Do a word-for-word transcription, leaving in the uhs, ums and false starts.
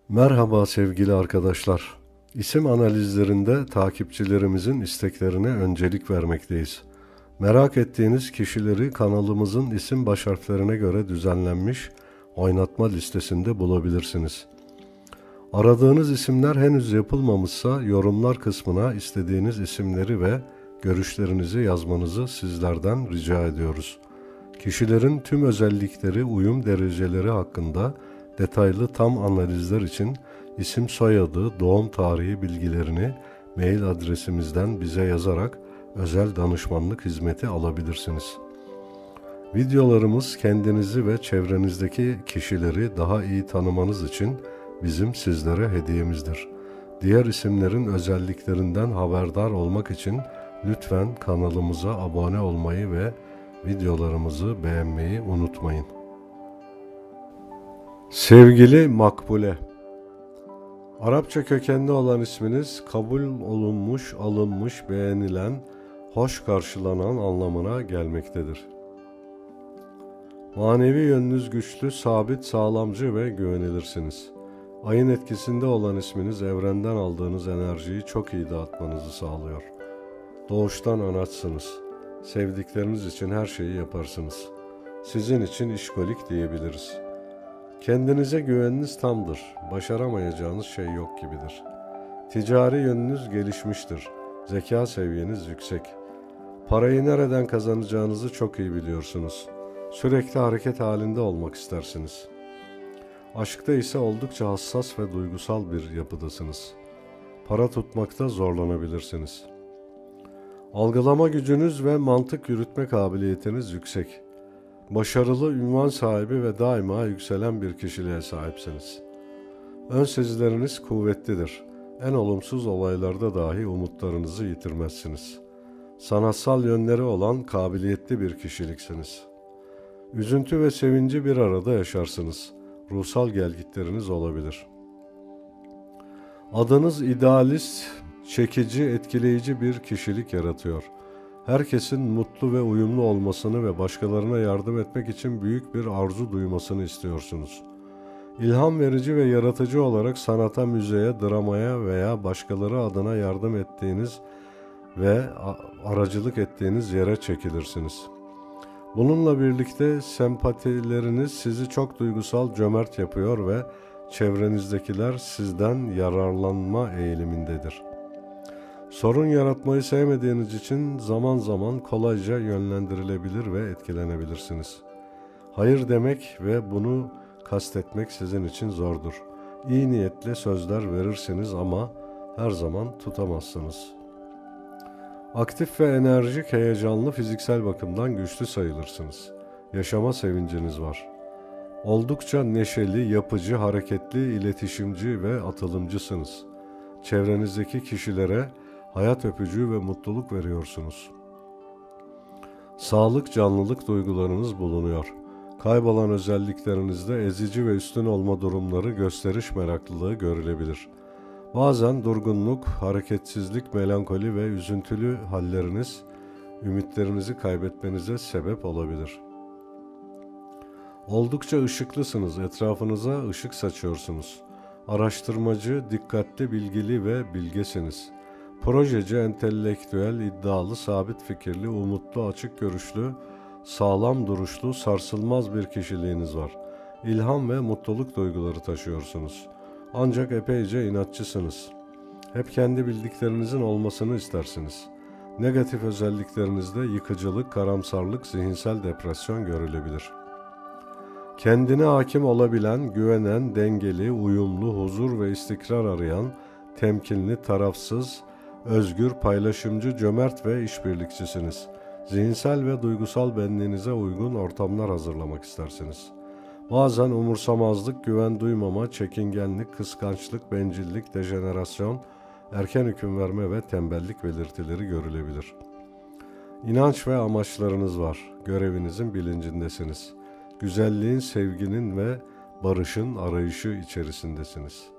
Merhaba sevgili arkadaşlar. İsim analizlerinde takipçilerimizin isteklerine öncelik vermekteyiz. Merak ettiğiniz kişileri kanalımızın isim baş harflerine göre düzenlenmiş oynatma listesinde bulabilirsiniz. Aradığınız isimler henüz yapılmamışsa yorumlar kısmına istediğiniz isimleri ve görüşlerinizi yazmanızı sizlerden rica ediyoruz. Kişilerin tüm özellikleri, uyum dereceleri hakkında detaylı tam analizler için isim, soyadı, doğum tarihi bilgilerini mail adresimizden bize yazarak özel danışmanlık hizmeti alabilirsiniz. Videolarımız kendinizi ve çevrenizdeki kişileri daha iyi tanımanız için bizim sizlere hediyemizdir. Diğer isimlerin özelliklerinden haberdar olmak için lütfen kanalımıza abone olmayı ve videolarımızı beğenmeyi unutmayın. Sevgili Makbule, Arapça kökenli olan isminiz kabul olunmuş, alınmış, beğenilen, hoş karşılanan anlamına gelmektedir. Manevi yönünüz güçlü, sabit, sağlamcı ve güvenilirsiniz. Ayın etkisinde olan isminiz evrenden aldığınız enerjiyi çok iyi dağıtmanızı sağlıyor. Doğuştan anaçsınız. Sevdikleriniz için her şeyi yaparsınız. Sizin için işkolik diyebiliriz. Kendinize güveniniz tamdır. Başaramayacağınız şey yok gibidir. Ticari yönünüz gelişmiştir. Zeka seviyeniz yüksek. Parayı nereden kazanacağınızı çok iyi biliyorsunuz. Sürekli hareket halinde olmak istersiniz. Aşkta ise oldukça hassas ve duygusal bir yapıdasınız. Para tutmakta zorlanabilirsiniz. Algılama gücünüz ve mantık yürütme kabiliyetiniz yüksek. Başarılı, ünvan sahibi ve daima yükselen bir kişiliğe sahipsiniz. Ön sezileriniz kuvvetlidir. En olumsuz olaylarda dahi umutlarınızı yitirmezsiniz. Sanatsal yönleri olan kabiliyetli bir kişiliksiniz. Üzüntü ve sevinci bir arada yaşarsınız. Ruhsal gelgitleriniz olabilir. Adınız idealist, çekici, etkileyici bir kişilik yaratıyor. Herkesin mutlu ve uyumlu olmasını ve başkalarına yardım etmek için büyük bir arzu duymasını istiyorsunuz. İlham verici ve yaratıcı olarak sanata, müziğe, dramaya veya başkaları adına yardım ettiğiniz ve aracılık ettiğiniz yere çekilirsiniz. Bununla birlikte sempatileriniz sizi çok duygusal, cömert yapıyor ve çevrenizdekiler sizden yararlanma eğilimindedir. Sorun yaratmayı sevmediğiniz için zaman zaman kolayca yönlendirilebilir ve etkilenebilirsiniz. Hayır demek ve bunu kastetmek sizin için zordur. İyi niyetle sözler verirsiniz ama her zaman tutamazsınız. Aktif ve enerjik, heyecanlı, fiziksel bakımdan güçlü sayılırsınız. Yaşama sevinciniz var. Oldukça neşeli, yapıcı, hareketli, iletişimci ve atılımcısınız. Çevrenizdeki kişilere hayat öpücüğü ve mutluluk veriyorsunuz. Sağlık, canlılık duygularınız bulunuyor. Kaybolan özelliklerinizde ezici ve üstün olma durumları, gösteriş meraklılığı görülebilir. Bazen durgunluk, hareketsizlik, melankoli ve üzüntülü halleriniz, ümitlerinizi kaybetmenize sebep olabilir. Oldukça ışıklısınız, etrafınıza ışık saçıyorsunuz. Araştırmacı, dikkatli, bilgili ve bilgesiniz. Projeci, entelektüel, iddialı, sabit fikirli, umutlu, açık görüşlü, sağlam duruşlu, sarsılmaz bir kişiliğiniz var. İlham ve mutluluk duyguları taşıyorsunuz. Ancak epeyce inatçısınız. Hep kendi bildiklerinizin olmasını istersiniz. Negatif özelliklerinizde yıkıcılık, karamsarlık, zihinsel depresyon görülebilir. Kendine hakim olabilen, güvenen, dengeli, uyumlu, huzur ve istikrar arayan, temkinli, tarafsız, özgür, paylaşımcı, cömert ve işbirlikçisiniz. Zihinsel ve duygusal benliğinize uygun ortamlar hazırlamak istersiniz. Bazen umursamazlık, güven duymama, çekingenlik, kıskançlık, bencillik, dejenerasyon, erken hüküm verme ve tembellik belirtileri görülebilir. İnanç ve amaçlarınız var. Görevinizin bilincindesiniz. Güzelliğin, sevginin ve barışın arayışı içerisindesiniz.